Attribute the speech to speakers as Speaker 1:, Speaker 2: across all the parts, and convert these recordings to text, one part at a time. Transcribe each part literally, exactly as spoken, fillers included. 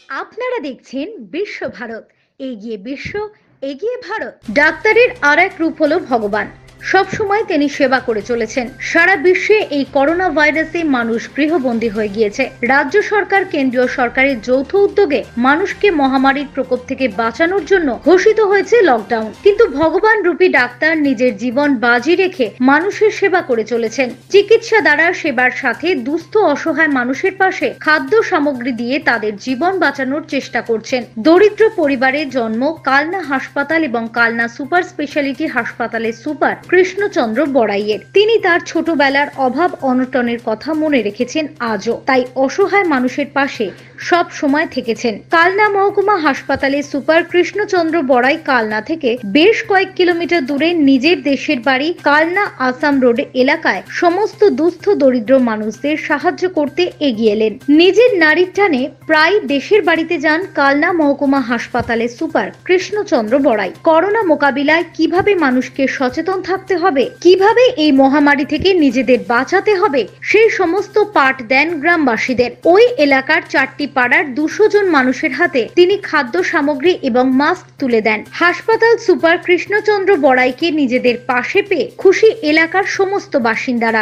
Speaker 1: আপনারা দেখছেন বিশ্ব ভারত, এগিয়ে বিশ্ব, এগিয়ে ভারত। ডাক্তারের আর এক রূপ হলো ভগবান। সব সময় তিনি সেবা করে চলেছেন। সারা বিশ্বে এই করোনা ভাইরাসে মানুষ গৃহবন্দী হয়ে গিয়েছে। রাজ্য সরকার, কেন্দ্রীয় সরকারের যৌথ উদ্যোগে মানুষকে মহামারীর প্রকোপ থেকে বাঁচানোর জন্য ঘোষিত হয়েছে লকডাউন। কিন্তু ভগবান রূপী ডাক্তার নিজের জীবন বাজি রেখে মানুষের সেবা করে চলেছেন। চিকিৎসা দ্বারা সেবার সাথে দুস্থ অসহায় মানুষের পাশে খাদ্য সামগ্রী দিয়ে তাদের জীবন বাঁচানোর চেষ্টা করছেন। দরিদ্র পরিবারে জন্ম কালনা হাসপাতাল এবং কালনা সুপার স্পেশালিটি হাসপাতালের সুপার কৃষ্ণচন্দ্র বড়াইয়ের। তিনি তার ছোটবেলার অভাব অনটনের কথা মনে রেখেছেন আজও, তাই অসহায় মানুষের পাশে সব সময় থেকেছেন। কালনা মহকুমা হাসপাতালের সুপার কৃষ্ণচন্দ্র বড়াই কালনা থেকে বেশ কয়েক কিলোমিটার দূরে নিজের দেশের বাড়ি কালনা আসাম রোড এলাকায় সমস্ত দুস্থ দরিদ্র মানুষদের সাহায্য করতে এগিয়ে এলেন। নিজের নারীর টানে প্রায় দেশের বাড়িতে যান কালনা মহকুমা হাসপাতালের সুপার কৃষ্ণচন্দ্র বড়াই। করোনা মোকাবিলায় কিভাবে মানুষকে সচেতন থাকতে হবে, কিভাবে এই মহামারী থেকে নিজেদের বাঁচাতে হবে, সেই সমস্ত পাঠ দেন গ্রামবাসীদের। ওই এলাকার চারটি পাড়ার দুশো জন মানুষের হাতে তিনি খাদ্য সামগ্রী এবং মাস্ক তুলে দেন। হাসপাতাল সুপার কৃষ্ণচন্দ্র বড়াইকে নিজেদের পাশে পেয়ে খুশি এলাকার সমস্ত বাসিন্দারা।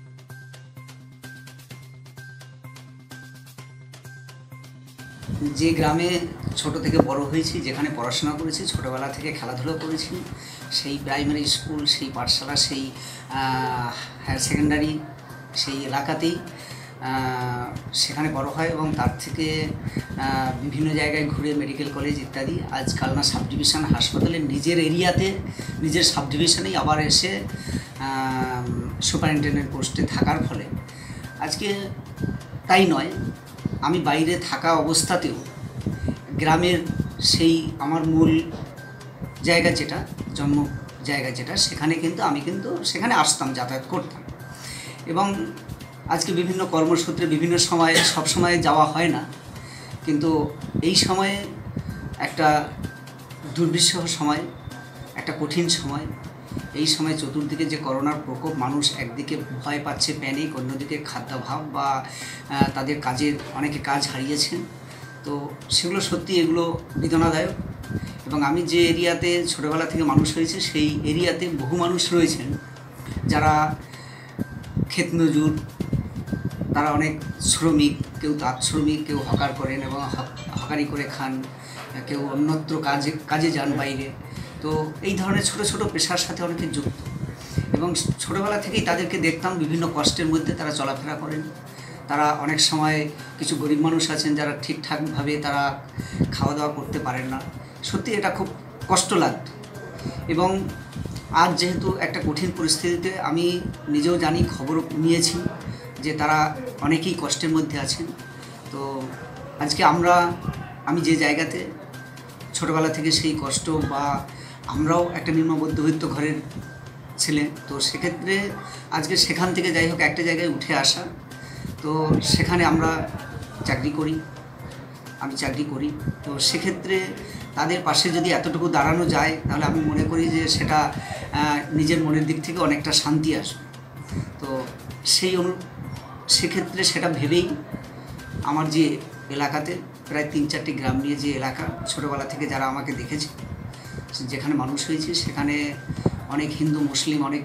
Speaker 2: যে গ্রামে ছোট থেকে বড় হয়েছি, যেখানে পড়াশোনা করেছি, ছোটবেলা থেকে খেলাধুলা করেছি, সেই প্রাইমারি স্কুল, সেই পাঠশালা, সেই হায়ার সেকেন্ডারি, সেই এলাকাতেই সেখানে বড় হয় এবং তার থেকে বিভিন্ন জায়গায় ঘুরে মেডিকেল কলেজ ইত্যাদি আজ কালনা সাব ডিভিশন হাসপাতালের নিজের এরিয়াতে, নিজের সাব ডিভিশনেই আবার এসে সুপারিনটেন্ডেন্ট পোস্টে থাকার ফলে আজকে তাই নয়, আমি বাইরে থাকা অবস্থাতেও গ্রামের সেই আমার মূল জায়গা যেটা, জন্ম জায়গা যেটা, সেখানে কিন্তু আমি কিন্তু সেখানে আসতাম, যাতায়াত করতাম। এবং আজকে বিভিন্ন কর্মসূত্রে বিভিন্ন সময়ে সব সময় যাওয়া হয় না, কিন্তু এই সময়ে একটা দুর্বিষহ সময়, একটা কঠিন সময়, এই সময় চতুর্দিকে যে করোনার প্রকোপ, মানুষ একদিকে ভয় পাচ্ছে, প্যানিক, অন্যদিকে খাদ্যাভাব বা তাদের কাজের অনেকে কাজ হারিয়েছেন। তো সেগুলো সত্যি এগুলো বেদনাদায়ক। এবং আমি যে এরিয়াতে ছোটোবেলা থেকে মানুষ হয়েছে, সেই এরিয়াতে বহু মানুষ রয়েছেন যারা ক্ষেত মজুর, তারা অনেক শ্রমিক, কেউ তাঁত শ্রমিক, কেউ হকার করেন এবং হকারি করে খান, কেউ অন্যত্র কাজে কাজে যান বাইরে। তো এই ধরনের ছোট ছোট পেশার সাথে অনেকে যুক্ত এবং ছোটোবেলা থেকেই তাদেরকে দেখতাম বিভিন্ন কষ্টের মধ্যে তারা চলাফেরা করেন। তারা অনেক সময় কিছু গরিব মানুষ আছেন যারা ঠিকঠাকভাবে তারা খাওয়া দাওয়া করতে পারেন না। সত্যি এটা খুব কষ্ট লাগত। এবং আজ যেহেতু একটা কঠিন পরিস্থিতিতে, আমি নিজেও জানি, খবর নিয়েছি যে তারা অনেকেই কষ্টের মধ্যে আছেন। তো আজকে আমরা আমি যে জায়গাতে ছোটোবেলা থেকে সেই কষ্ট, বা আমরাও একটা নিম্ন মধ্যবিত্ত ঘরের ছেলে, তো সেক্ষেত্রে আজকে সেখান থেকে যাই হোক একটা জায়গায় উঠে আসা। তো সেখানে আমরা চাকরি করি, আমি চাকরি করি। তো সেক্ষেত্রে তাদের পাশে যদি এতটুকু দাঁড়ানো যায়, তাহলে আমি মনে করি যে সেটা নিজের মনের দিক থেকে অনেকটা শান্তি আসবে। তো সেই অনু সেক্ষেত্রে সেটা ভেবেই আমার যে এলাকাতে প্রায় তিন চারটি গ্রাম নিয়ে যে এলাকা, ছোটোবেলা থেকে যারা আমাকে দেখেছে, যেখানে মানুষ হয়েছে, সেখানে অনেক হিন্দু, মুসলিম, অনেক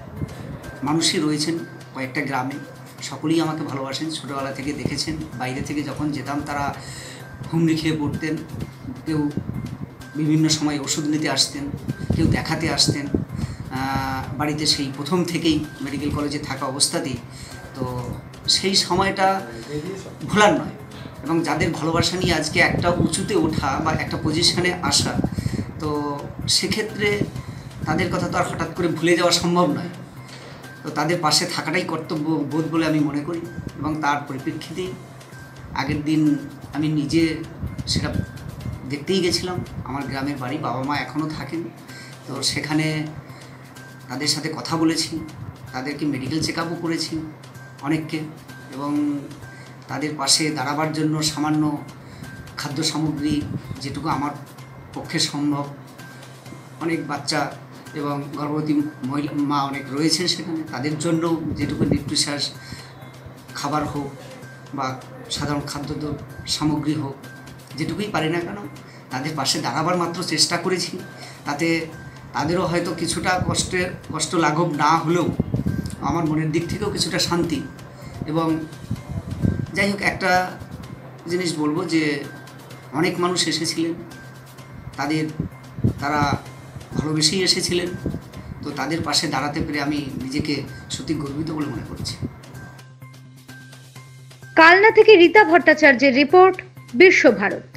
Speaker 2: মানুষই রয়েছেন কয়েকটা গ্রামে। সকলেই আমাকে ভালোবাসেন, ছোটোবেলা থেকে দেখেছেন। বাইরে থেকে যখন যেতাম তারা হুমড়ি খেয়ে পড়তেন, কেউ বিভিন্ন সময় ওষুধ নিতে আসতেন, কেউ দেখাতে আসতেন বাড়িতে, সেই প্রথম থেকেই মেডিকেল কলেজে থাকা অবস্থাতেই। তো সেই সময়টা ভোলার নয়। এবং যাদের ভালোবাসা নিয়ে আজকে একটা উঁচুতে ওঠা বা একটা পজিশনে আসা, তো সেক্ষেত্রে তাদের কথা তো আর হঠাৎ করে ভুলে যাওয়া সম্ভব নয়। তো তাদের পাশে থাকাটাই কর্তব্য বোধ বলে আমি মনে করি। এবং তার পরিপ্রেক্ষিতেই আগের দিন আমি নিজে সেটা দেখতেই গেছিলাম। আমার গ্রামের বাড়ি, বাবা মা এখনও থাকেন। তো সেখানে তাদের সাথে কথা বলেছি, তাদেরকে মেডিকেল চেক আপও করেছি অনেককে, এবং তাদের পাশে দাঁড়াবার জন্য সামান্য খাদ্য সামগ্রী যেটুকু আমার পক্ষে সম্ভব, অনেক বাচ্চা এবং গর্ভবতী মহিলা মা অনেক রয়েছেন সেখানে, তাদের জন্য যেটুকু নিউট্রিশাস খাবার হোক বা সাধারণ খাদ্য সামগ্রী হোক, যেটুকুই পারি না কেন তাদের পাশে দাঁড়াবার মাত্র চেষ্টা করেছি। তাতে তাদেরও হয়তো কিছুটা কষ্টের কষ্ট লাঘব না হলেও আমার মনের দিক থেকেও কিছুটা শান্তি। এবং যাই হোক, একটা জিনিস বলবো যে অনেক মানুষ এসেছিলেন, তাদের তারা ভালোবেসেই এসেছিলেন, তো তাদের পাশে দাঁড়াতে পেরে আমি নিজেকে সত্যি গর্বিত বলে মনে করছি।
Speaker 1: কালনা থেকে রীতা ভট্টাচার্যের রিপোর্ট, বিশ্বভারত।